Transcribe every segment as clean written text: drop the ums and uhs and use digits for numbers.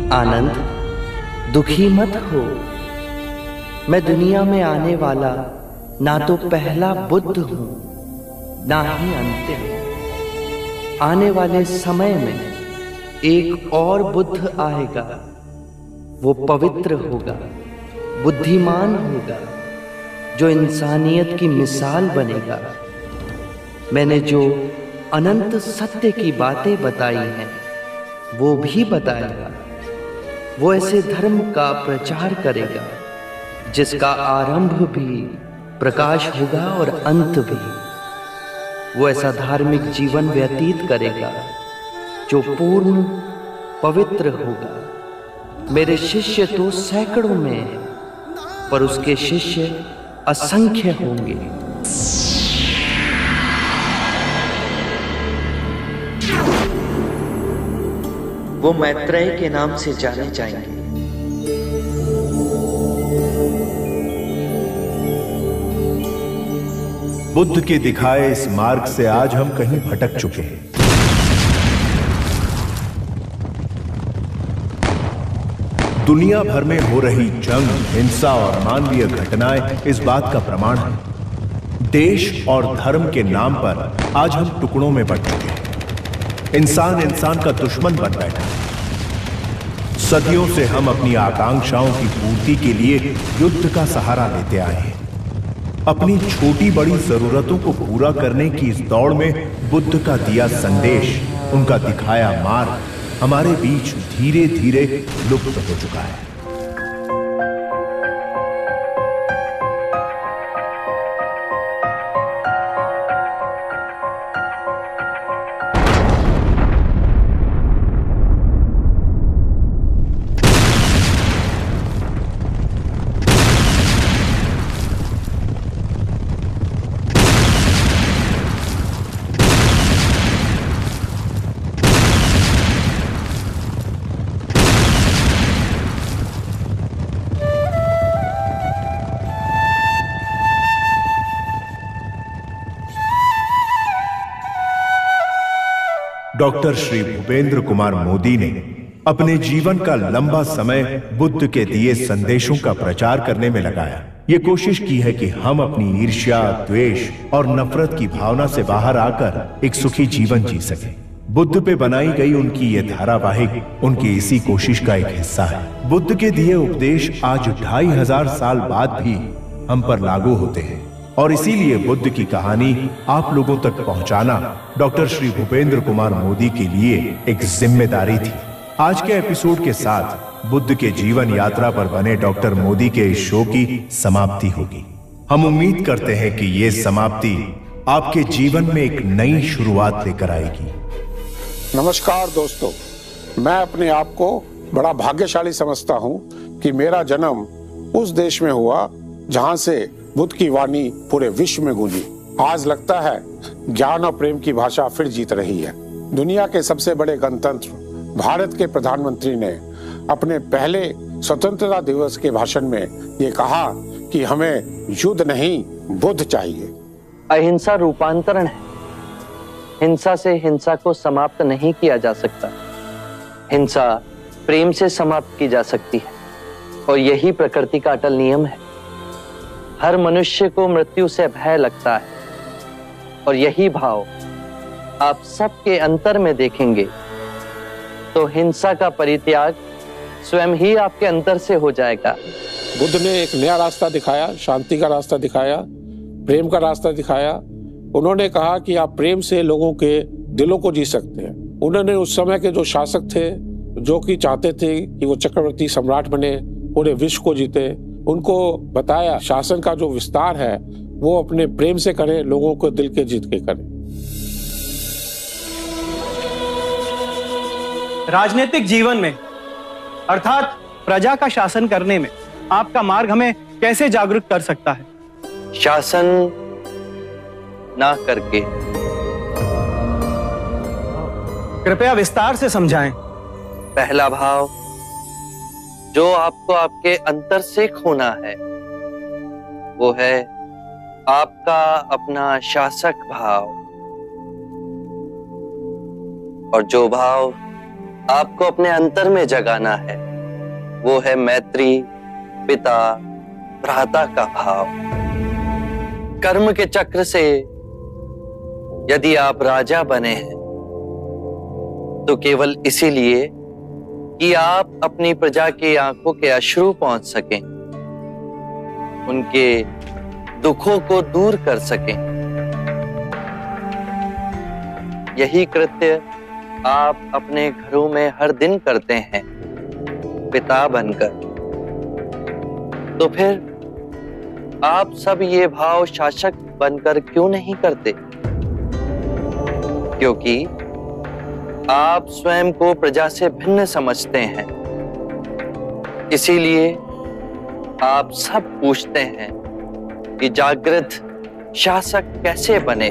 आनंद, दुखी मत हो। मैं दुनिया में आने वाला ना तो पहला बुद्ध हूं, ना ही अंतिम। आने वाले समय में एक और बुद्ध आएगा। वो पवित्र होगा, बुद्धिमान होगा, जो इंसानियत की मिसाल बनेगा। मैंने जो अनंत सत्य की बातें बताई हैं वो भी बताएगा। वो ऐसे धर्म का प्रचार करेगा जिसका आरंभ भी प्रकाश होगा और अंत भी। वो ऐसा धार्मिक जीवन व्यतीत करेगा जो पूर्ण पवित्र होगा। मेरे शिष्य तो सैकड़ों में हैं, पर उसके शिष्य असंख्य होंगे। वो मैत्रेय के नाम से जाने जाएंगे। बुद्ध के दिखाए इस मार्ग से आज हम कहीं भटक चुके हैं। दुनिया भर में हो रही जंग, हिंसा और मानवीय घटनाएं इस बात का प्रमाण है। देश और धर्म के नाम पर आज हम टुकड़ों में बंट चुके हैं। इंसान इंसान का दुश्मन बन बैठा है। सदियों से हम अपनी आकांक्षाओं की पूर्ति के लिए युद्ध का सहारा लेते आए हैं। अपनी छोटी बड़ी जरूरतों को पूरा करने की इस दौड़ में बुद्ध का दिया संदेश, उनका दिखाया मार्ग हमारे बीच धीरे धीरे लुप्त हो चुका है। डॉक्टर श्री भूपेंद्र कुमार मोदी ने अपने जीवन का लंबा समय बुद्ध के दिए संदेशों का प्रचार करने में लगाया। ये कोशिश की है कि हम अपनी ईर्ष्या, द्वेष और नफरत की भावना से बाहर आकर एक सुखी जीवन जी सकें। बुद्ध पे बनाई गई उनकी ये धारावाहिक उनकी इसी कोशिश का एक हिस्सा है। बुद्ध के दिए उपदेश आज 2500 साल बाद भी हम पर लागू होते हैं और इसीलिए बुद्ध की कहानी आप लोगों तक पहुंचाना डॉक्टर श्री भूपेंद्र कुमार मोदी के लिए एक जिम्मेदारी थी। आज के एपिसोड के साथ बुद्ध के जीवन यात्रा पर बने डॉक्टर मोदी के इस शो की समाप्ति होगी। हम उम्मीद करते हैं कि ये समाप्ति आपके जीवन में एक नई शुरुआत लेकर आएगी। नमस्कार दोस्तों, मैं अपने आप को बड़ा भाग्यशाली समझता हूं कि मेरा जन्म उस देश में हुआ जहां से बुद्ध की वाणी पूरे विश्व में गूंजी। आज लगता है ज्ञान और प्रेम की भाषा फिर जीत रही है। दुनिया के सबसे बड़े गणतंत्र भारत के प्रधानमंत्री ने अपने पहले स्वतंत्रता दिवस के भाषण में ये कहा कि हमें युद्ध नहीं बुद्ध चाहिए। अहिंसा रूपांतरण है। हिंसा से हिंसा को समाप्त नहीं किया जा सकता। हिंसा प्रेम से समाप्त की जा सकती है और यही प्रकृति का अटल नियम है। हर मनुष्य को मृत्यु से भय लगता है और यही भाव आप सबके अंतर में देखेंगे तो हिंसा का परित्याग स्वयं ही आपके अंतर से हो जाएगा। बुद्ध ने एक नया रास्ता दिखाया, शांति का रास्ता दिखाया, प्रेम का रास्ता दिखाया। उन्होंने कहा कि आप प्रेम से लोगों के दिलों को जी सकते हैं। उन्होंने उस समय के जो शासक थे, जो कि चाहते थे कि वो चक्रवर्ती सम्राट बने, पूरे विश्व को जीते, उनको बताया शासन का जो विस्तार है वो अपने प्रेम से करें, लोगों को दिल के जीत के करें। राजनीतिक जीवन में अर्थात प्रजा का शासन करने में आपका मार्ग हमें कैसे जागरूक कर सकता है? शासन ना करके। कृपया विस्तार से समझाएं। पहला भाव जो आपको आपके अंतर से खोना है वो है आपका अपना शासक भाव, और जो भाव आपको अपने अंतर में जगाना है। वो है मैत्री, पिता, भ्राता का भाव। कर्म के चक्र से यदि आप राजा बने हैं तो केवल इसीलिए कि आप अपनी प्रजा की आंखों के अश्रु पहुंच सकें, उनके दुखों को दूर कर सकें। यही कृत्य आप अपने घरों में हर दिन करते हैं पिता बनकर। तो फिर आप सब ये भाव शासक बनकर क्यों नहीं करते? क्योंकि आप स्वयं को प्रजा से भिन्न समझते हैं। इसीलिए आप सब पूछते हैं कि जागृत शासक कैसे बने।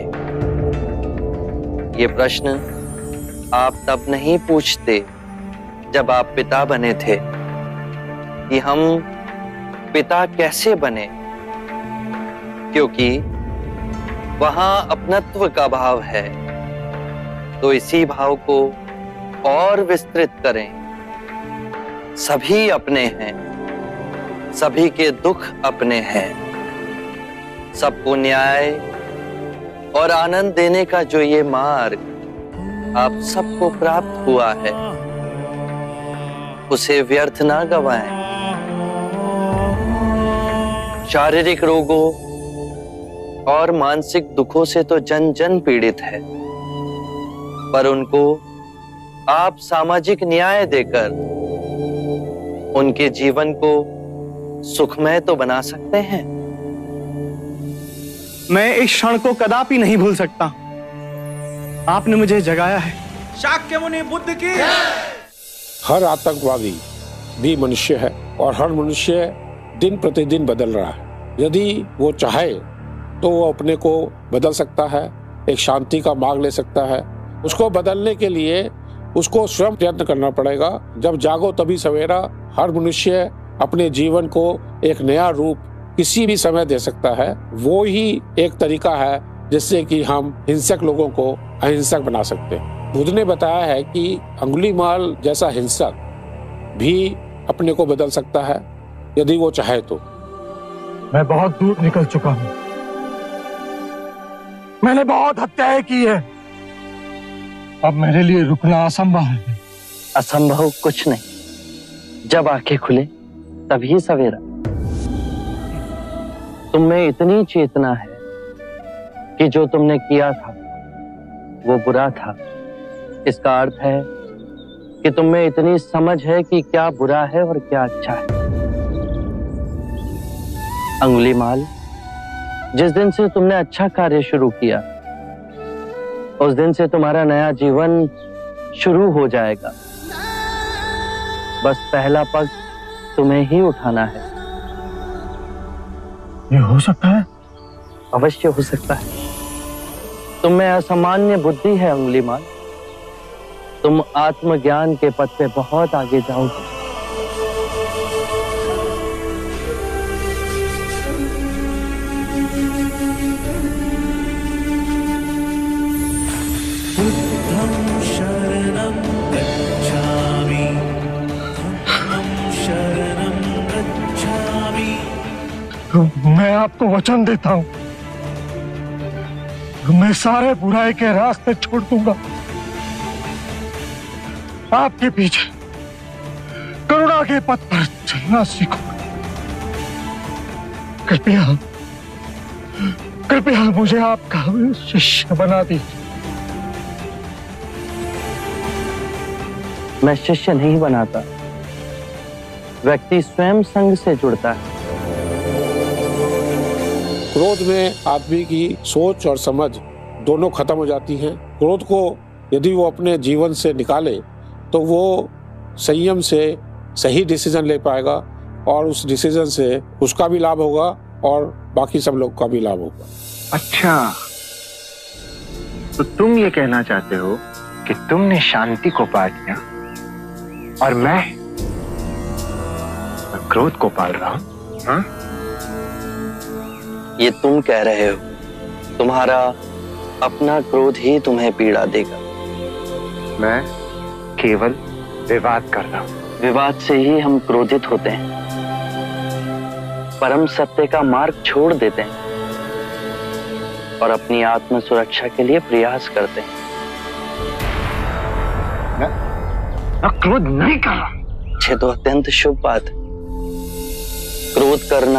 ये प्रश्न आप तब नहीं पूछते जब आप पिता बने थे कि हम पिता कैसे बने, क्योंकि वहां अपनत्व का भाव है। तो इसी भाव को और विस्तृत करें। सभी अपने हैं, सभी के दुख अपने हैं। सबको न्याय और आनंद देने का जो ये मार्ग आप सबको प्राप्त हुआ है, उसे व्यर्थ ना गवाएं। शारीरिक रोगों और मानसिक दुखों से तो जन जन पीड़ित है, पर उनको आप सामाजिक न्याय देकर उनके जीवन को सुखमय तो बना सकते हैं। मैं इस क्षण को कदापि नहीं भूल सकता। आपने मुझे जगाया है। शाक्य मुनि बुद्ध की। हर आतंकवादी भी मनुष्य है और हर मनुष्य दिन प्रतिदिन बदल रहा है। यदि वो चाहे तो वो अपने को बदल सकता है, एक शांति का मार्ग ले सकता है। उसको बदलने के लिए उसको स्वयं प्रयत्न करना पड़ेगा। जब जागो तभी सवेरा। हर मनुष्य अपने जीवन को एक नया रूप किसी भी समय दे सकता है। वो ही एक तरीका है जिससे कि हम हिंसक लोगों को अहिंसक बना सकते हैं। बुद्ध ने बताया है कि अंगुलीमाल जैसा हिंसक भी अपने को बदल सकता है यदि वो चाहे तो। मैं बहुत दूर निकल चुका हूं। मैंने बहुत हत्याएं की है। अब मेरे लिए रुकना असंभव है। असंभव कुछ नहीं। जब आंखें खुले तभी सवेरा। तुम में इतनी चेतना है कि जो तुमने किया था वो बुरा था। इसका अर्थ है कि तुम में इतनी समझ है कि क्या बुरा है और क्या अच्छा है। अंगुलीमाल, जिस दिन से तुमने अच्छा कार्य शुरू किया उस दिन से तुम्हारा नया जीवन शुरू हो जाएगा। बस पहला पग तुम्हें ही उठाना है। ये हो सकता है? अवश्य हो सकता है। तुम में असामान्य बुद्धि है अंगुलीमाल। तुम आत्मज्ञान के पथ पे बहुत आगे जाओगे। मैं आपको वचन देता हूं, मैं सारे बुराई के रास्ते छोड़ दूंगा। आपके पीछे करुणा के पथ पर चलना सीखूंगा। कृपया कृपया मुझे आपका शिष्य बना दीजिए। मैं शिष्य नहीं बनाता, व्यक्ति स्वयं संग से जुड़ता है। क्रोध में आदमी की सोच और समझ दोनों खत्म हो जाती हैं। क्रोध को यदि वो अपने जीवन से निकाले तो वो संयम से सही डिसीजन ले पाएगा और उस डिसीजन से उसका भी लाभ होगा और बाकी सब लोग का भी लाभ होगा। अच्छा, तो तुम ये कहना चाहते हो कि तुमने शांति को पा लिया और मैं क्रोध को पाल रहा हूं? हाँ? ये तुम कह रहे हो। तुम्हारा अपना क्रोध ही तुम्हें पीड़ा देगा। मैं केवल विवाद कर रहा हूं। विवाद से ही हम क्रोधित होते हैं, परम सत्य का मार्ग छोड़ देते हैं और अपनी आत्म सुरक्षा के लिए प्रयास करते हैं। मैं क्रोध नहीं कर रहा। ये तो अत्यंत शुभ बात है। क्रोध करना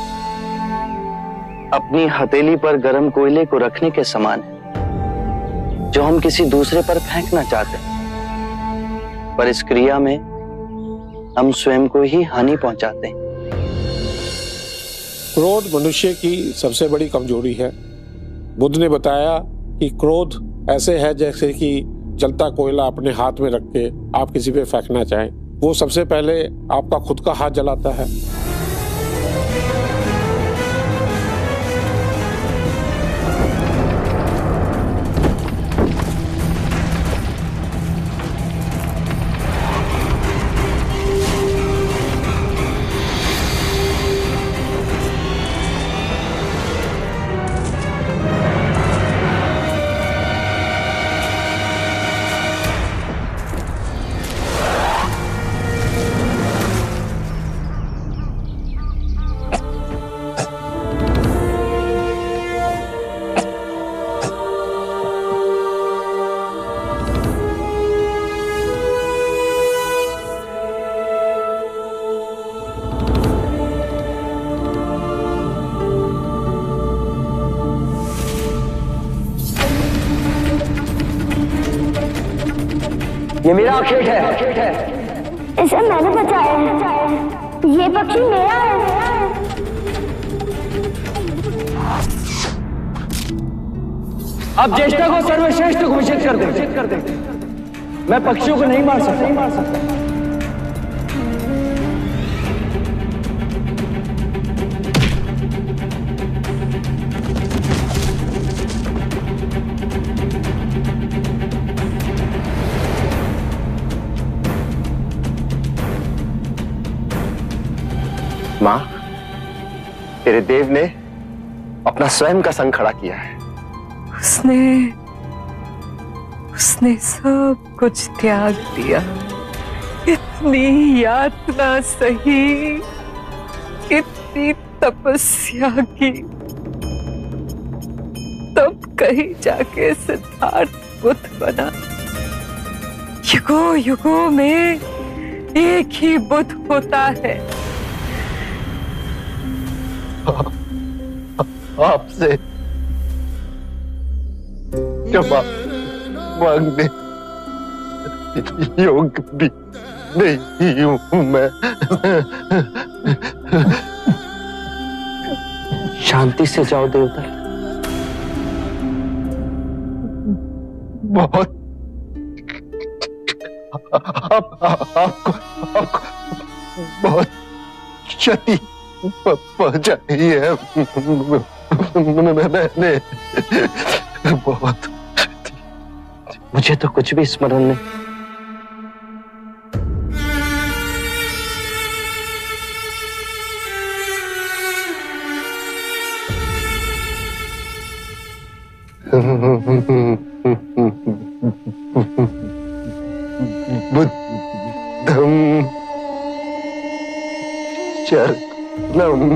अपनी हथेली पर गर्म कोयले को रखने के समान है, जो हम किसी दूसरे पर फेंकना चाहते हैं, पर इस क्रिया में हम स्वयं को ही हानि पहुंचाते हैं। क्रोध मनुष्य की सबसे बड़ी कमजोरी है। बुद्ध ने बताया कि क्रोध ऐसे है जैसे कि जलता कोयला अपने हाथ में रख के आप किसी पे फेंकना चाहें, वो सबसे पहले आपका खुद का हाथ जलाता है। ये मेरा खेत है। इसे मैंने बचाया है। ये पक्षी मेरा है। अब ज्येष्ठा को सर्वश्रेष्ठ घोषित कर दे। मैं पक्षियों को नहीं मार सकता। मां, तेरे देव ने अपना स्वयं का संग खड़ा किया है। उसने सब कुछ त्याग दिया। इतनी यातना सही, इतनी तपस्या की, तब कहीं जाके सिद्धार्थ बुद्ध बना। युगों युगों में एक ही बुद्ध होता है। आपसे क्षमा मांगने योग्य भी नहीं हूं मैं। शांति से जाओ देवता। बहुत आपको बहुत क्षति पहुंचाई है मैंने। बहुत। मुझे तो कुछ भी स्मरण नहीं। बुद्धं शरणं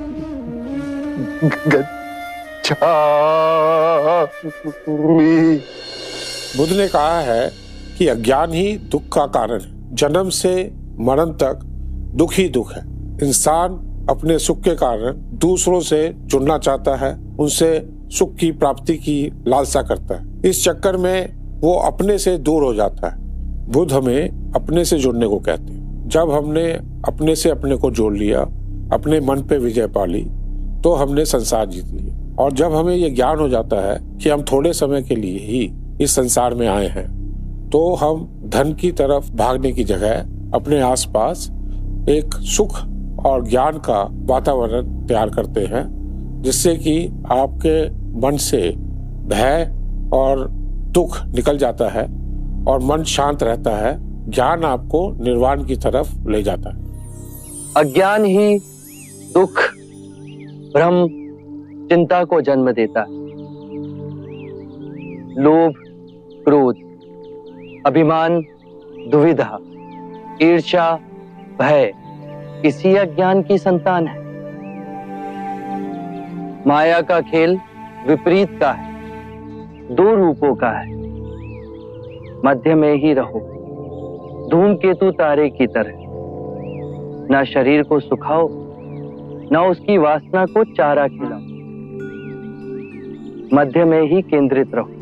गच्छामि। बुद्ध ने कहा है कि अज्ञान ही दुख का कारण है। जन्म से मरण तक दुख ही दुख है। इंसान अपने सुख के कारण दूसरों से जुड़ना चाहता है, उनसे सुख की प्राप्ति की लालसा करता है। इस चक्कर में वो अपने से दूर हो जाता है। बुद्ध हमें अपने से जुड़ने को कहते हैं। जब हमने अपने से अपने को जोड़ लिया, अपने मन पे विजय पा ली, तो हमने संसार जीत लिया। और जब हमें ये ज्ञान हो जाता है कि हम थोड़े समय के लिए ही इस संसार में आए हैं, तो हम धन की तरफ भागने की जगह अपने आसपास एक सुख और ज्ञान का वातावरण तैयार करते हैं, जिससे कि आपके मन से भय और दुख निकल जाता है और मन शांत रहता है। ज्ञान आपको निर्वाण की तरफ ले जाता है। अज्ञान ही दुख, भ्रम, चिंता को जन्म देता है। लोभ, क्रोध, अभिमान, दुविधा ईर्ष्या, भय इसी अज्ञान की संतान है। माया का खेल विपरीत का है, दो रूपों का है। मध्य में ही रहो, धूमकेतु तारे की तरह। ना शरीर को सुखाओ, ना उसकी वासना को चारा खिलाओ। मध्य में ही केंद्रित रहो।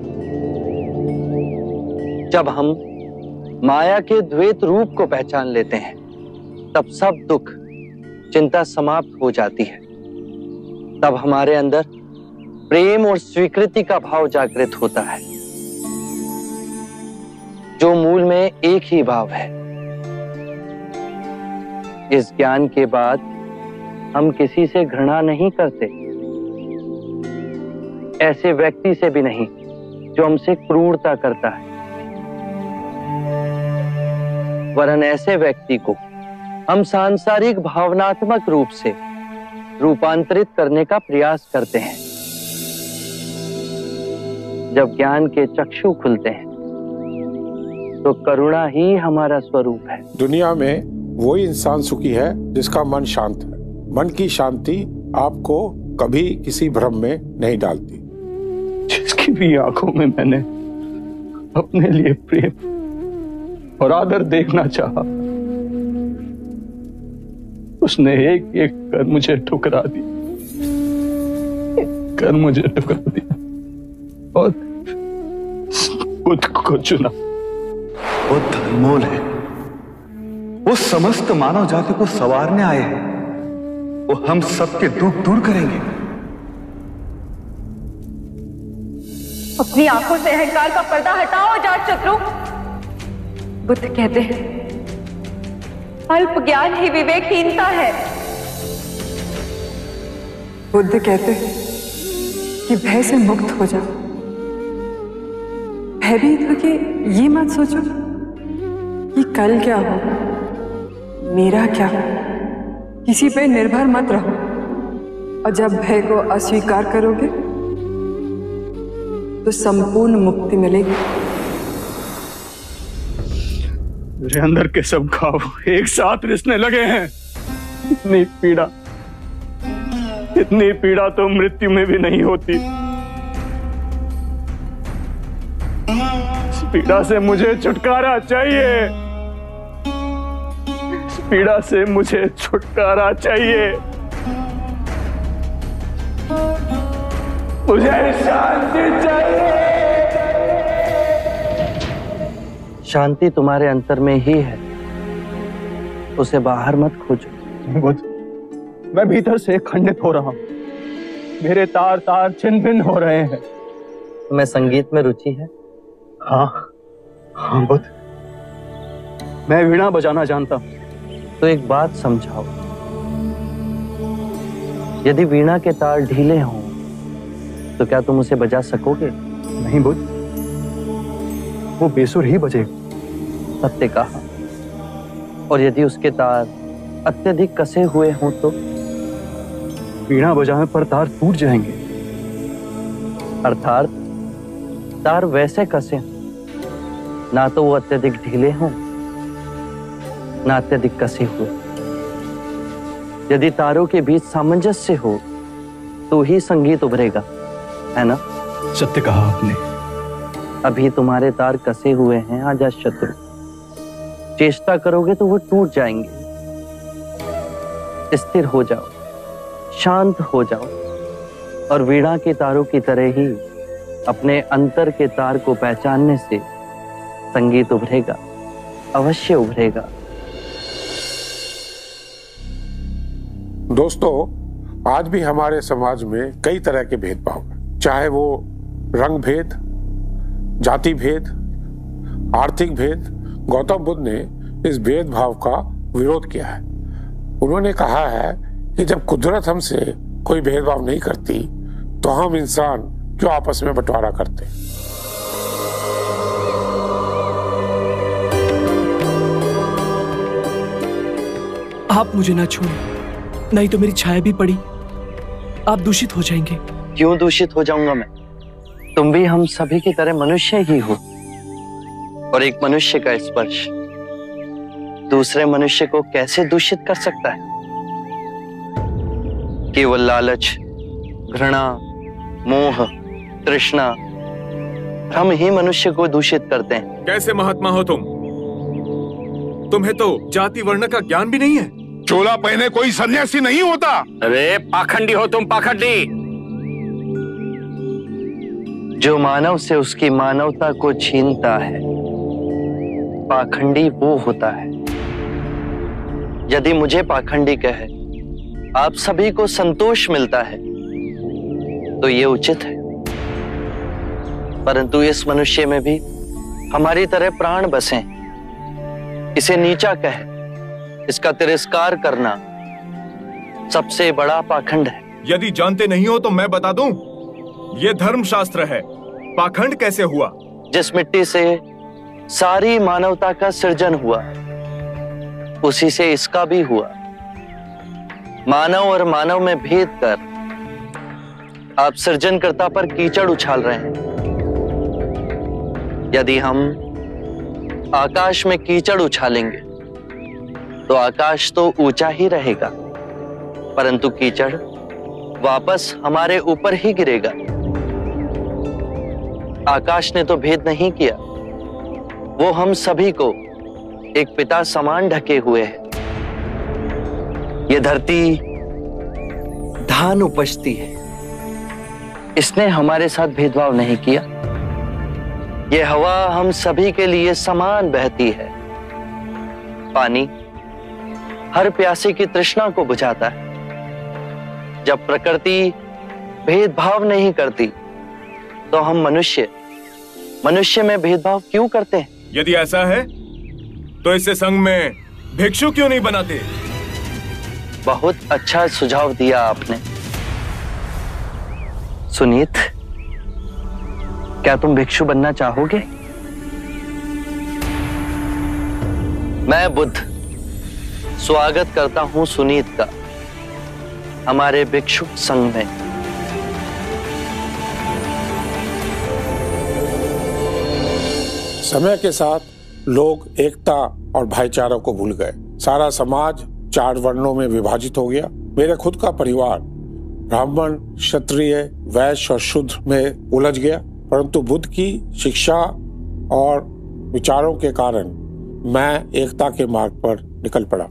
जब हम माया के द्वैत रूप को पहचान लेते हैं, तब सब दुख, चिंता समाप्त हो जाती है। तब हमारे अंदर प्रेम और स्वीकृति का भाव जागृत होता है, जो मूल में एक ही भाव है। इस ज्ञान के बाद हम किसी से घृणा नहीं करते, ऐसे व्यक्ति से भी नहीं जो हमसे क्रूरता करता है, वरन ऐसे व्यक्ति को हम सांसारिक भावनात्मक रूप से रूपांतरित करने का प्रयास करते हैं। जब ज्ञान के चक्षु खुलते हैं, तो करुणा ही हमारा स्वरूप है। दुनिया में वही इंसान सुखी है जिसका मन शांत है। मन की शांति आपको कभी किसी भ्रम में नहीं डालती। जिसकी भी आंखों में मैंने अपने लिए प्रेम और आदर देखना चाहा, उसने एक एक कर मुझे ठुकरा दिया, और बुद्ध को चुना। बुद्ध अनमोल है, वो समस्त मानव जाति को संवारने आए हैं। वो हम सबके दुख दूर करेंगे। अपनी आंखों से अहंकार का पर्दा हटाओ अजातशत्रु। बुद्ध कहते हैं, अल्प ज्ञान ही विवेकहीनता है। बुद्ध कहते हैं कि भय से मुक्त हो जाओ। भयभीत होके ये मत सोचो कि कल क्या हो, मेरा क्या हो। किसी पे निर्भर मत रहो, और जब भय को अस्वीकार करोगे तो संपूर्ण मुक्ति मिलेगी। मेरे अंदर के सब घाव एक साथ रिसने लगे हैं। इतनी पीड़ा तो मृत्यु में भी नहीं होती। इस पीड़ा से मुझे छुटकारा चाहिए। इस पीड़ा से मुझे छुटकारा चाहिए। मुझे शांति चाहिए। शांति तुम्हारे अंतर में ही है, उसे बाहर मत खोजो। बुद्ध, मैं भीतर से खंडित हो रहा हूं। मेरे तार तार छिन्न भिन्न हो रहे हैं। तुम्हें संगीत में रुचि है? हाँ बुद्ध, मैं वीणा बजाना जानता हूं। तो एक बात समझाओ, यदि वीणा के तार ढीले हों तो क्या तुम उसे बजा सकोगे? नहीं बुद्ध, वो बेसुर ही बजेगा। सत्य कहा। और यदि उसके तार अत्यधिक कसे हुए हों तो? वीणा बजाने पर तार टूट जाएंगे। अर्थात तार वैसे कसे ना तो वो अत्यधिक ढीले हों, ना अत्यधिक कसे हुए। यदि तारों के बीच सामंजस्य हो तो ही संगीत उभरेगा, है ना? सत्य कहा आपने। अभी तुम्हारे तार कसे हुए हैं अजातशत्रु। चेष्टा करोगे तो वो टूट जाएंगे। स्थिर हो जाओ, शांत हो जाओ, और वीणा के तारों की तरह ही अपने अंतर के तार को पहचानने से संगीत उभरेगा, अवश्य उभरेगा। दोस्तों, आज भी हमारे समाज में कई तरह के भेदभाव हैं, चाहे वो रंग भेद, जाति भेद, आर्थिक भेद। गौतम बुद्ध ने इस भेदभाव का विरोध किया है। उन्होंने कहा है कि जब कुदरत हमसे कोई भेदभाव नहीं करती तो हम इंसान क्यों आपस में बंटवारा करते। आप मुझे ना छोड़ें, नहीं तो मेरी छाया भी पड़ी, आप दूषित हो जाएंगे। क्यों दूषित हो जाऊंगा मैं? तुम भी हम सभी की तरह मनुष्य ही हो, और एक मनुष्य का स्पर्श दूसरे मनुष्य को कैसे दूषित कर सकता है? केवल लालच, घृणा, मोह, तृष्णा, हम ही मनुष्य को दूषित करते हैं। कैसे महात्मा हो तुम? तुम्हें तो जाति वर्ण का ज्ञान भी नहीं है। चोला पहने कोई सन्यासी नहीं होता। अरे पाखंडी हो तुम, पाखंडी। जो मानव से उसकी मानवता को छीनता है, पाखंडी वो होता है। यदि मुझे पाखंडी कहे आप सभी को संतोष मिलता है तो ये उचित है, परंतु इस मनुष्य में भी हमारी तरह प्राण बसे। इसे नीचा कहे, इसका तिरस्कार करना सबसे बड़ा पाखंड है। यदि जानते नहीं हो तो मैं बता दूं, ये धर्मशास्त्र है। पाखंड कैसे हुआ? जिस मिट्टी से सारी मानवता का सृजन हुआ, उसी से इसका भी हुआ। मानव और मानव में भेद कर आप सृजनकर्ता पर कीचड़ उछाल रहे हैं। यदि हम आकाश में कीचड़ उछालेंगे तो आकाश तो ऊंचा ही रहेगा, परंतु कीचड़ वापस हमारे ऊपर ही गिरेगा। आकाश ने तो भेद नहीं किया, वो हम सभी को एक पिता समान ढके हुए है। ये धरती धान उपजती है, इसने हमारे साथ भेदभाव नहीं किया। ये हवा हम सभी के लिए समान बहती है। पानी हर प्यासे की तृष्णा को बुझाता है। जब प्रकृति भेदभाव नहीं करती तो हम मनुष्य में भेदभाव क्यों करते हैं? यदि ऐसा है तो इसे संघ में भिक्षु क्यों नहीं बनाते? बहुत अच्छा सुझाव दिया आपने। सुनीत, क्या तुम भिक्षु बनना चाहोगे? मैं बुद्ध स्वागत करता हूं सुनीत का हमारे भिक्षु संघ में। समय के साथ लोग एकता और भाईचारा को भूल गए। सारा समाज 4 वर्णों में विभाजित हो गया। मेरे खुद का परिवार ब्राह्मण, क्षत्रिय, वैश्य और शूद्र में उलझ गया, परंतु बुद्ध की शिक्षा और विचारों के कारण मैं एकता के मार्ग पर निकल पड़ा।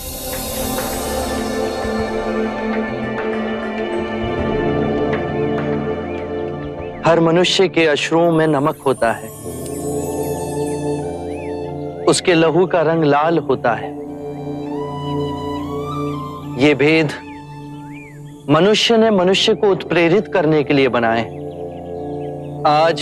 हर मनुष्य के अश्रुओं में नमक होता है, उसके लहू का रंग लाल होता है। ये भेद मनुष्य ने मनुष्य को उत्प्रेरित करने के लिए बनाए। आज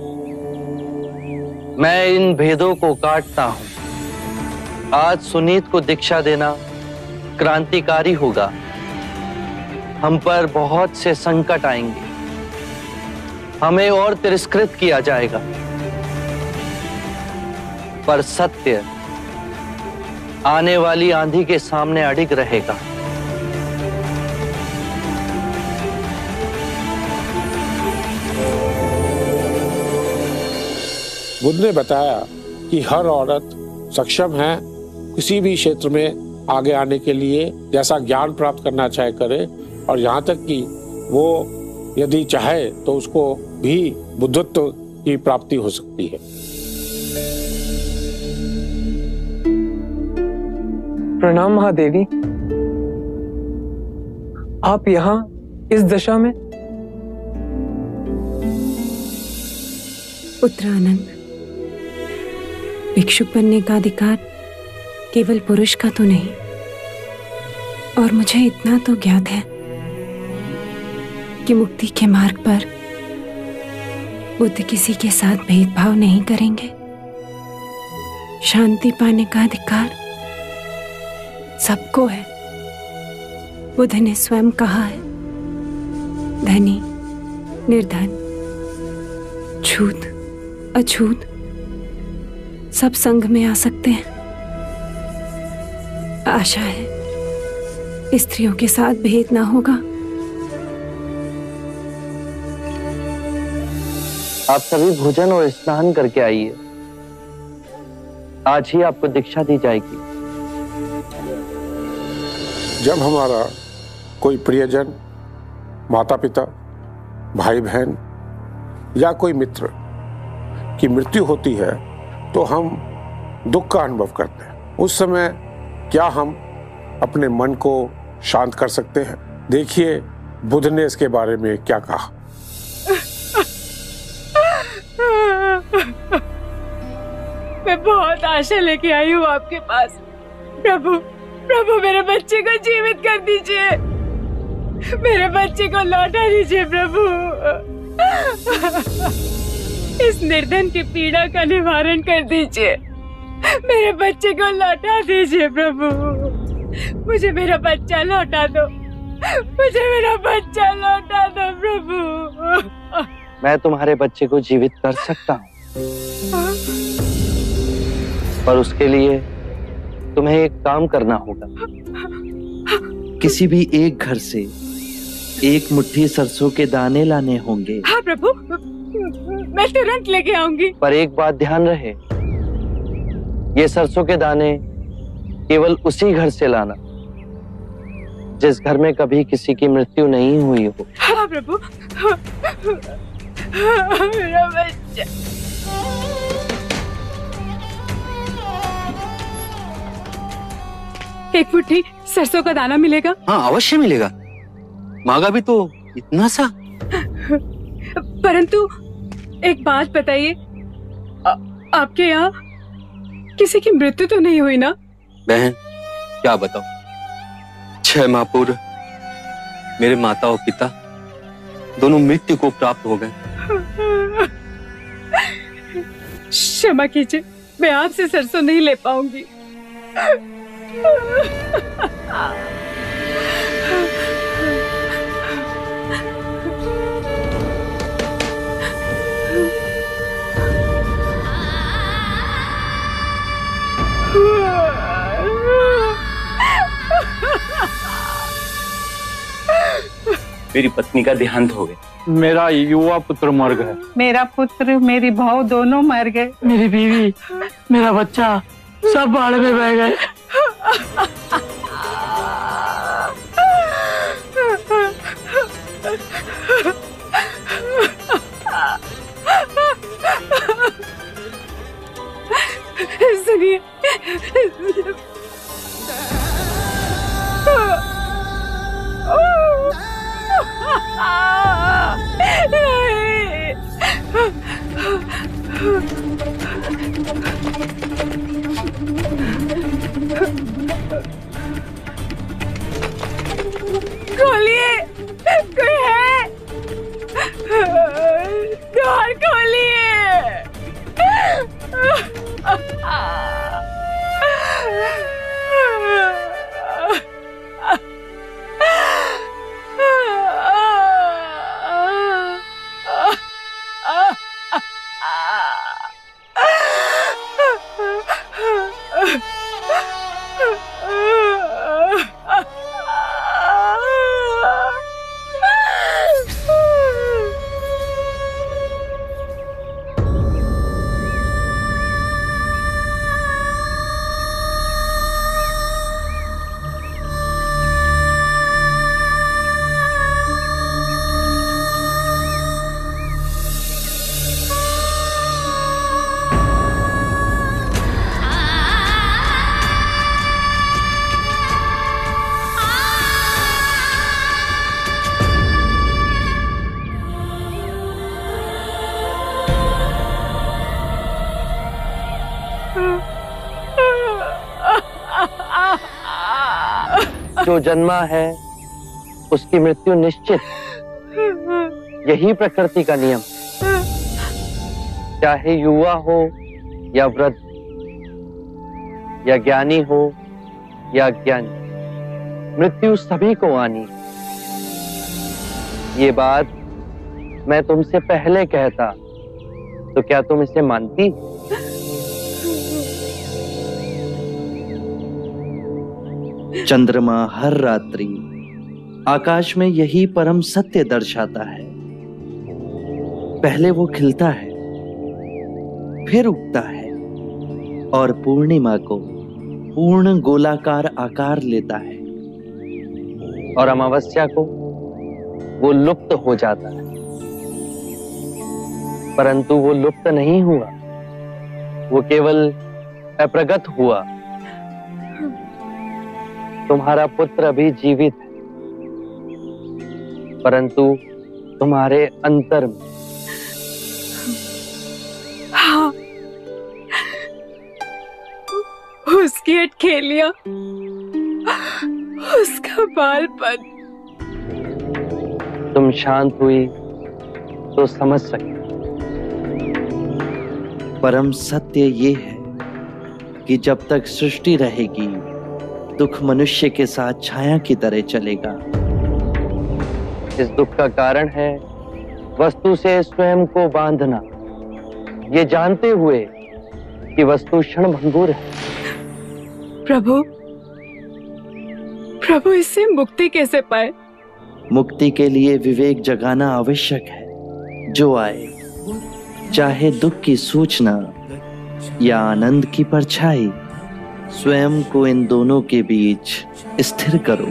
मैं इन भेदों को काटता हूं। आज सुनीत को दीक्षा देना क्रांतिकारी होगा। हम पर बहुत से संकट आएंगे, हमें और तिरस्कृत किया जाएगा, पर सत्य आने वाली आंधी के सामने अडिग रहेगा। बुद्ध ने बताया कि हर औरत सक्षम है किसी भी क्षेत्र में आगे आने के लिए, जैसा ज्ञान प्राप्त करना चाहे करे, और यहाँ तक कि वो यदि चाहे तो उसको भी बुद्धत्व की प्राप्ति हो सकती है। प्रणाम महादेवी। आप यहाँ इस दशा में? पुत्रानंद, भिक्षुक बनने का अधिकार केवल पुरुष का तो नहीं, और मुझे इतना तो ज्ञात है कि मुक्ति के मार्ग पर बुद्ध किसी के साथ भेदभाव नहीं करेंगे। शांति पाने का अधिकार सबको है। बुद्ध ने स्वयं कहा है, धनी, निर्धन, छूत, अछूत सब संघ में आ सकते हैं। आशा है स्त्रियों के साथ भेद ना होगा। आप सभी भोजन और स्नान करके आइए, आज ही आपको दीक्षा दी जाएगी। जब हमारा कोई प्रियजन, माता पिता, भाई बहन या कोई मित्र की मृत्यु होती है तो हम दुख का अनुभव करते हैं। उस समय क्या हम अपने मन को शांत कर सकते हैं? देखिए बुद्ध ने इसके बारे में क्या कहा। मैं बहुत आशा लेके आई हूँ आपके पास। प्रभु, प्रभु मेरे बच्चे को जीवित कर दीजिए, मेरे बच्चे को लौटा दीजिए प्रभु। इस निर्धन की पीड़ा का निवारण कर दीजिए, मेरे बच्चे को लौटा दीजिए प्रभु। मुझे मेरा बच्चा लौटा दो, मुझे मेरा बच्चा लौटा दो प्रभु। मैं तुम्हारे बच्चे को जीवित कर सकता हूँ, पर उसके लिए तुम्हें एक काम करना होगा। किसी भी एक घर से एक मुट्ठी सरसों के दाने लाने होंगे। हाँ प्रभु, मैं तुरंत लेके आऊंगी। पर एक बात ध्यान रहे, ये सरसों के दाने केवल उसी घर से लाना जिस घर में कभी किसी की मृत्यु नहीं हुई हो। हाँ प्रभु, मेरा बच्चा। एक मुट्ठी सरसों का दाना मिलेगा? हाँ अवश्य मिलेगा, मांगा भी तो इतना सा। परंतु एक बात बताइए, आपके यहाँ किसी की मृत्यु तो नहीं हुई ना? बहन क्या बताओ, 6 माह पूर्व मेरे माता और पिता दोनों मृत्यु को प्राप्त हो गए। क्षमा कीजिए, मैं आपसे सरसों नहीं ले पाऊंगी। मेरी पत्नी का देहांत हो गया। मेरा युवा पुत्र मर गया। मेरा पुत्र, मेरी बहू दोनों मर गए। मेरी बीवी, मेरा बच्चा सब बाढ़ में बह गए। सुनिए, खोलिए, कोई है? द्वार खोलिए। जो जन्मा है उसकी मृत्यु निश्चित, यही प्रकृति का नियम। चाहे युवा हो या वृद्ध, या ज्ञानी हो या अज्ञानी, मृत्यु सभी को आनी। ये बात मैं तुमसे पहले कहता तो क्या तुम इसे मानती? चंद्रमा हर रात्रि आकाश में यही परम सत्य दर्शाता है। पहले वो खिलता है, फिर उगता है और पूर्णिमा को पूर्ण गोलाकार आकार लेता है। और अमावस्या को वो लुप्त हो जाता है, परंतु वो लुप्त नहीं हुआ, वो केवल अप्रगट हुआ। तुम्हारा पुत्र अभी जीवित है, परंतु तुम्हारे अंतर में। हाँ, उसकी अटखेलियां, उसका बालपन। तुम शांत हुई तो समझ सके। परम सत्य ये है कि जब तक सृष्टि रहेगी, दुख मनुष्य के साथ छाया की तरह चलेगा। इस दुख का कारण है वस्तु से स्वयं को बांधना, ये जानते हुए कि वस्तु क्षणभंगुर है। प्रभु, प्रभु इससे मुक्ति कैसे पाए? मुक्ति के लिए विवेक जगाना आवश्यक है। जो आए, चाहे दुख की सूचना या आनंद की परछाई, स्वयं को इन दोनों के बीच स्थिर करो।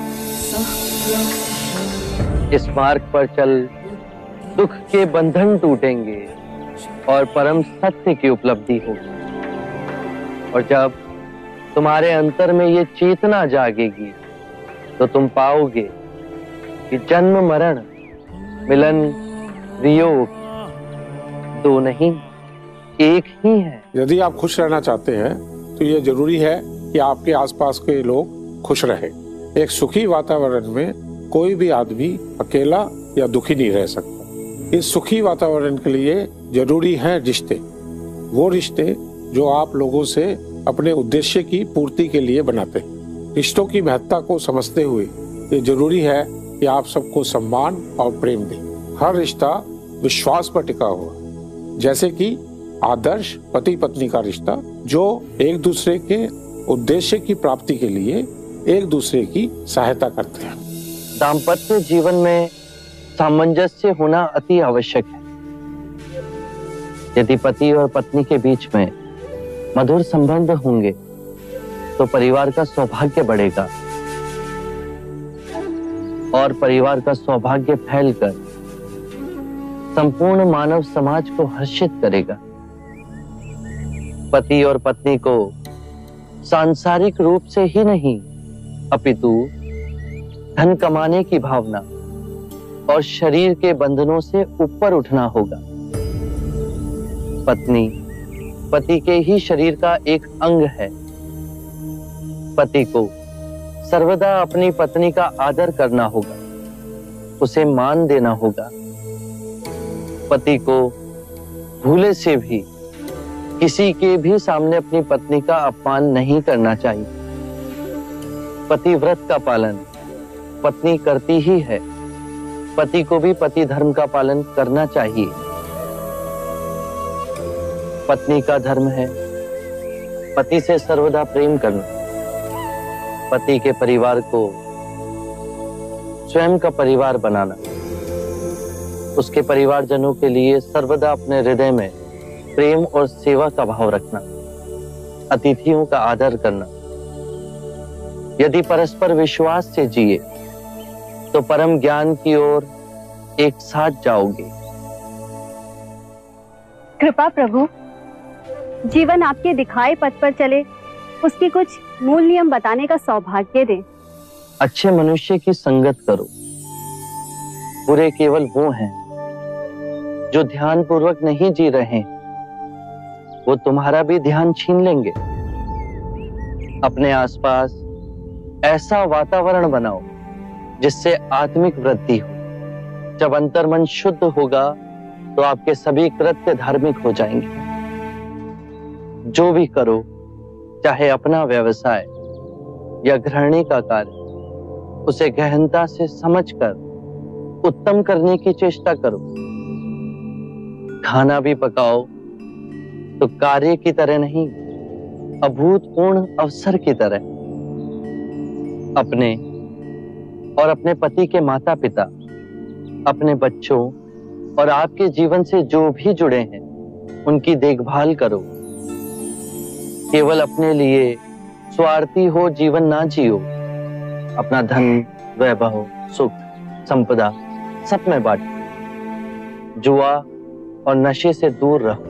इस मार्ग पर चल दुख के बंधन टूटेंगे और परम सत्य की उपलब्धि होगी। और जब तुम्हारे अंतर में ये चेतना जागेगी तो तुम पाओगे कि जन्म मरण, मिलन वियोग दो नहीं, एक ही है। यदि आप खुश रहना चाहते हैं तो ये जरूरी है कि आपके आसपास के लोग खुश रहे। एक सुखी वातावरण में कोई भी आदमी अकेला या दुखी नहीं रह सकता। इस सुखी वातावरण के लिए जरूरी है रिश्ते, वो रिश्ते जो आप लोगों से अपने उद्देश्य की पूर्ति के लिए बनाते हैं। रिश्तों की महत्ता को समझते हुए ये जरूरी है कि आप सबको सम्मान और प्रेम दें। हर रिश्ता विश्वास पर टिका हुआ, जैसे कि आदर्श पति पत्नी का रिश्ता, जो एक दूसरे के उद्देश्य की प्राप्ति के लिए एक दूसरे की सहायता करते हैं। दाम्पत्य जीवन में सामंजस्य होना अति आवश्यक है। यदि पति और पत्नी के बीच में मधुर संबंध होंगे तो परिवार का सौभाग्य बढ़ेगा और परिवार का सौभाग्य फैलकर संपूर्ण मानव समाज को हर्षित करेगा। पति और पत्नी को सांसारिक रूप से ही नहीं, अपितु धन कमाने की भावना और शरीर के बंधनों से ऊपर उठना होगा। पत्नी पति के ही शरीर का एक अंग है। पति को सर्वदा अपनी पत्नी का आदर करना होगा, उसे मान देना होगा। पति को भूले से भी किसी के भी सामने अपनी पत्नी का अपमान नहीं करना चाहिए। पतिव्रत का पालन पत्नी करती ही है, पति को भी पति धर्म का पालन करना चाहिए। पत्नी का धर्म है पति से सर्वदा प्रेम करना, पति के परिवार को स्वयं का परिवार बनाना, उसके परिवारजनों के लिए सर्वदा अपने हृदय में प्रेम और सेवा का भाव रखना, अतिथियों का आदर करना। यदि परस्पर विश्वास से जिए तो परम ज्ञान की ओर एक साथ जाओगे। कृपा प्रभु, जीवन आपके दिखाए पथ पर चले, उसके कुछ मूल नियम बताने का सौभाग्य दें। अच्छे मनुष्य की संगत करो। बुरे केवल वो हैं जो ध्यान पूर्वक नहीं जी रहे, वो तुम्हारा भी ध्यान छीन लेंगे। अपने आसपास ऐसा वातावरण बनाओ जिससे आत्मिक वृद्धि हो। जब अंतर्मन शुद्ध होगा तो आपके सभी कृत्य धार्मिक हो जाएंगे। जो भी करो, चाहे अपना व्यवसाय या गृहिणी का कार्य, उसे गहनता से समझकर उत्तम करने की चेष्टा करो। खाना भी पकाओ तो कार्य की तरह नहीं, अभूतपूर्ण अवसर की तरह। अपने और अपने पति के माता पिता, अपने बच्चों और आपके जीवन से जो भी जुड़े हैं, उनकी देखभाल करो। केवल अपने लिए स्वार्थी हो जीवन ना जियो। अपना धन वैभव, सुख, संपदा सब में बांटो। जुआ और नशे से दूर रहो।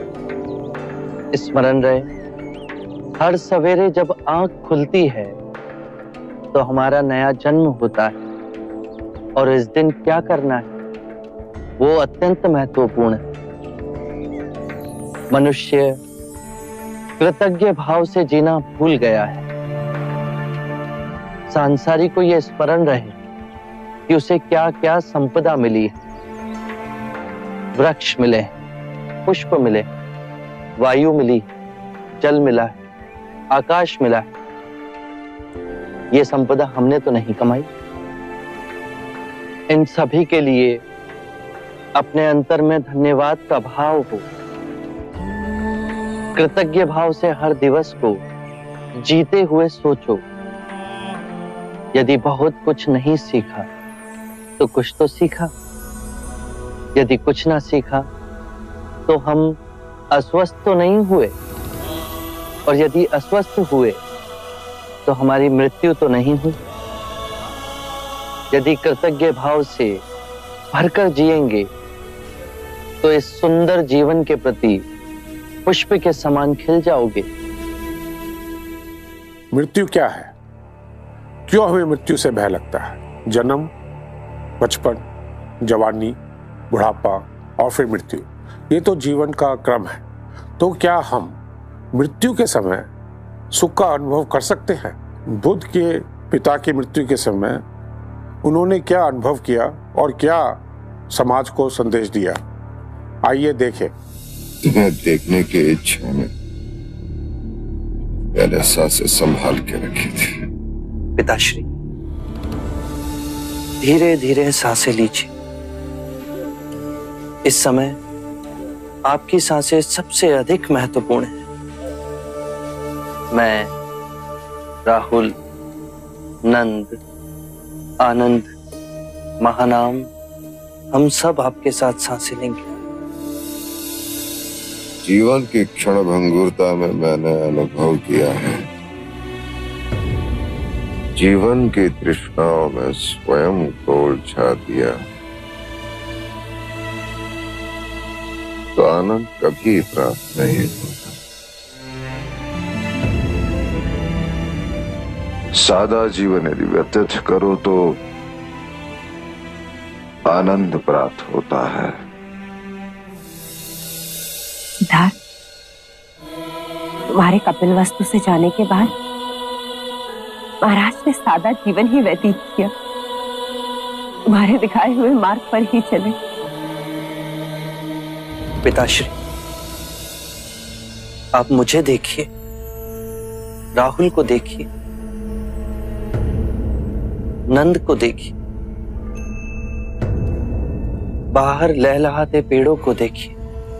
स्मरण रहे, हर सवेरे जब आंख खुलती है तो हमारा नया जन्म होता है, और इस दिन क्या करना है वो अत्यंत महत्वपूर्ण है। मनुष्य कृतज्ञ भाव से जीना भूल गया है। सांसारिक को यह स्मरण रहे कि उसे क्या क्या संपदा मिली है। वृक्ष मिले, पुष्प मिले, वायु मिली, जल मिला है, आकाश मिला है। ये संपदा हमने तो नहीं कमाई। इन सभी के लिए अपने अंतर में धन्यवाद का भाव हो। कृतज्ञ भाव से हर दिवस को जीते हुए सोचो। यदि बहुत कुछ नहीं सीखा तो कुछ तो सीखा। यदि कुछ ना सीखा तो हम अस्वस्थ तो नहीं हुए, और यदि अस्वस्थ हुए तो हमारी मृत्यु तो नहीं हुई। यदि कृतज्ञ भाव से भरकर जिएंगे तो इस सुंदर जीवन के प्रति पुष्प के समान खिल जाओगे। मृत्यु क्या है? क्यों हमें मृत्यु से भय लगता है? जन्म, बचपन, जवानी, बुढ़ापा और फिर मृत्यु, ये तो जीवन का क्रम है। तो क्या हम मृत्यु के समय सुख का अनुभव कर सकते हैं? बुद्ध के पिता की मृत्यु के समय उन्होंने क्या अनुभव किया और क्या समाज को संदेश दिया? आइए देखें। तुम्हें देखने की इच्छा में पहले सांसें संभाल के रखी थी। पिताश्री, धीरे धीरे सांसें लीजिए। इस समय आपकी सांसें सबसे अधिक महत्वपूर्ण हैं। मैं, राहुल, नंद, आनंद, महानाम, हम सब आपके साथ सांसें लेंगे। जीवन की क्षण भंगुरता में मैंने अनुभव किया है, जीवन की तृष्णाओं में स्वयं को उलझा दिया तो आनंद कभी प्राप्त नहीं होता। सादा जीवन यदि व्यतीत करो तो आनंद प्राप्त होता है। सिद्धार्थ, तुम्हारे कपिल वस्तु से जाने के बाद महाराज ने सादा जीवन ही व्यतीत किया। तुम्हारे दिखाए हुए मार्ग पर ही चले। पिताश्री, आप मुझे देखिए, राहुल को देखिए, नंद को देखिए, बाहर लहलहाते पेड़ों को देखिए,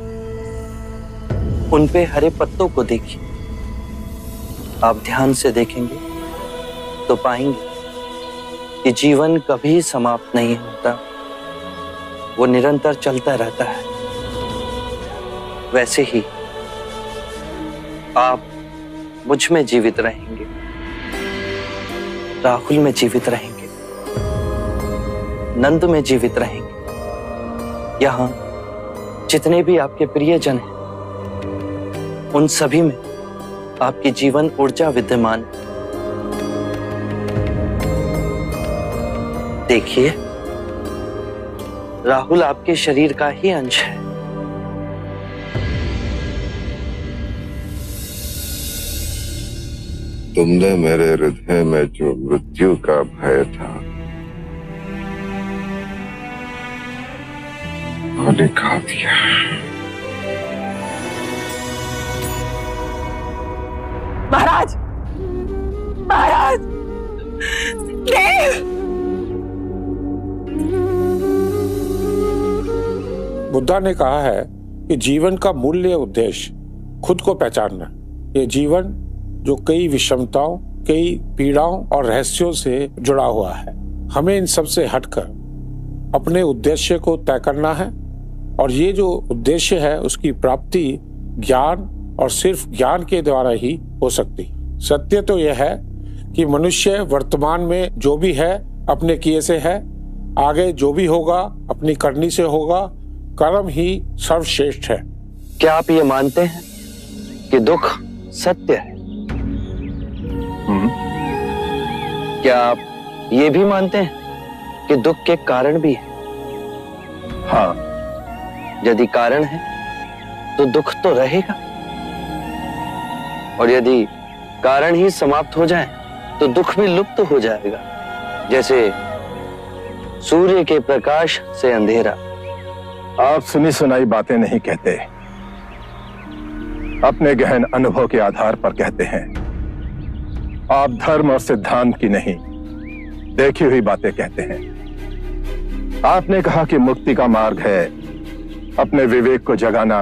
उन पे हरे पत्तों को देखिए। आप ध्यान से देखेंगे तो पाएंगे कि जीवन कभी समाप्त नहीं होता, वो निरंतर चलता रहता है। वैसे ही आप मुझ में जीवित रहेंगे, राहुल में जीवित रहेंगे, नंद में जीवित रहेंगे। यहां जितने भी आपके प्रियजन हैं, उन सभी में आपकी जीवन ऊर्जा विद्यमान है। देखिए, राहुल आपके शरीर का ही अंश है। तुमने मेरे हृदय में जो मृत्यु का भय था वो निकाल दिया। महाराज, महाराज, बुद्धा ने कहा है कि जीवन का मूल्य उद्देश्य खुद को पहचानना। ये जीवन जो कई विषमताओं, कई पीड़ाओं और रहस्यों से जुड़ा हुआ है, हमें इन सब से हटकर अपने उद्देश्य को तय करना है। और ये जो उद्देश्य है उसकी प्राप्ति ज्ञान और सिर्फ ज्ञान के द्वारा ही हो सकती। सत्य तो यह है कि मनुष्य वर्तमान में जो भी है अपने किए से है, आगे जो भी होगा अपनी करनी से होगा। कर्म ही सर्वश्रेष्ठ है। क्या आप ये मानते हैं कि दुख सत्य है? क्या आप ये भी मानते हैं कि दुख के कारण भी है? हाँ। यदि कारण है तो दुख तो रहेगा, और यदि कारण ही समाप्त हो जाए तो दुख भी लुप्त हो जाएगा। जैसे सूर्य के प्रकाश से अंधेरा। आप सुनी सुनाई बातें नहीं कहते, अपने गहन अनुभव के आधार पर कहते हैं। आप धर्म और सिद्धांत की नहीं, देखी हुई बातें कहते हैं। आपने कहा कि मुक्ति का मार्ग है अपने विवेक को जगाना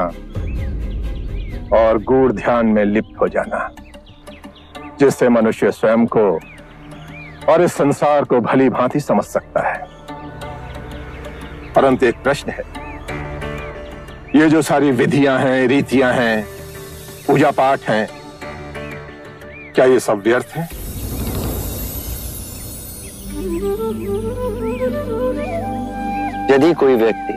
और गूढ़ ध्यान में लिप्त हो जाना, जिससे मनुष्य स्वयं को और इस संसार को भली भांति समझ सकता है। परंतु एक प्रश्न है, ये जो सारी विधियां हैं, रीतियां हैं, पूजा पाठ हैं, क्या ये सब व्यर्थ है? यदि कोई व्यक्ति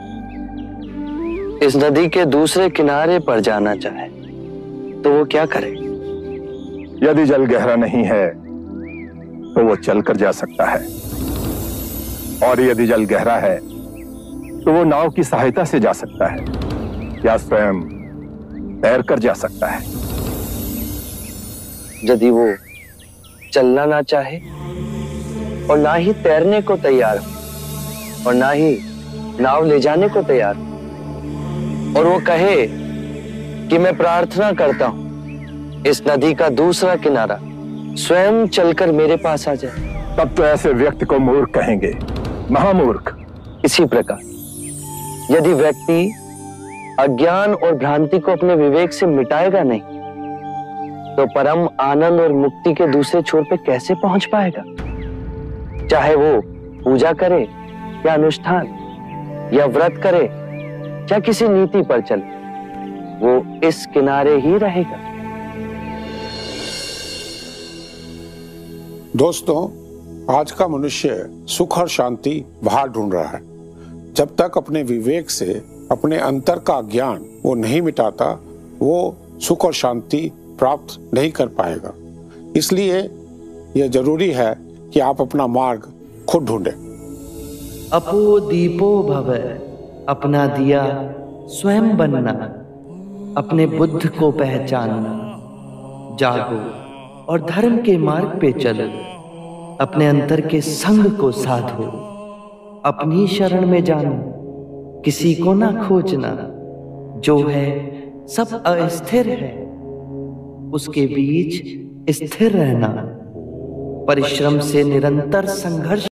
इस नदी के दूसरे किनारे पर जाना चाहे तो वो क्या करे? यदि जल गहरा नहीं है तो वो चलकर जा सकता है, और यदि जल गहरा है तो वो नाव की सहायता से जा सकता है या स्वयं तैरकर जा सकता है। यदि वो चलना ना चाहे और ना ही तैरने को तैयार हो और ना ही नाव ले जाने को तैयार हो, और वो कहे कि मैं प्रार्थना करता हूं इस नदी का दूसरा किनारा स्वयं चलकर मेरे पास आ जाए, तब तो ऐसे व्यक्ति को मूर्ख कहेंगे, महामूर्ख। इसी प्रकार यदि व्यक्ति अज्ञान और भ्रांति को अपने विवेक से मिटाएगा नहीं तो परम आनंद और मुक्ति के दूसरे छोर पे कैसे पहुंच पाएगा? चाहे वो पूजा करे या अनुष्ठान या व्रत करे या किसी नीति पर चले, वो इस किनारे ही रहेगा। दोस्तों, आज का मनुष्य सुख और शांति बाहर ढूंढ रहा है। जब तक अपने विवेक से अपने अंतर का ज्ञान वो नहीं मिटाता, वो सुख और शांति प्राप्त नहीं कर पाएगा। इसलिए यह जरूरी है कि आप अपना मार्ग खुद ढूंढें। अपो दीपो भव, अपना दिया स्वयं बनना, अपने बुद्ध को पहचानना। जागो और धर्म के मार्ग पे चलो, अपने अंतर के संग को साधो। अपनी शरण में जानो, किसी को ना खोजना। जो है सब अस्थिर है, उसके बीच स्थिर रहना। परिश्रम से निरंतर संघर्ष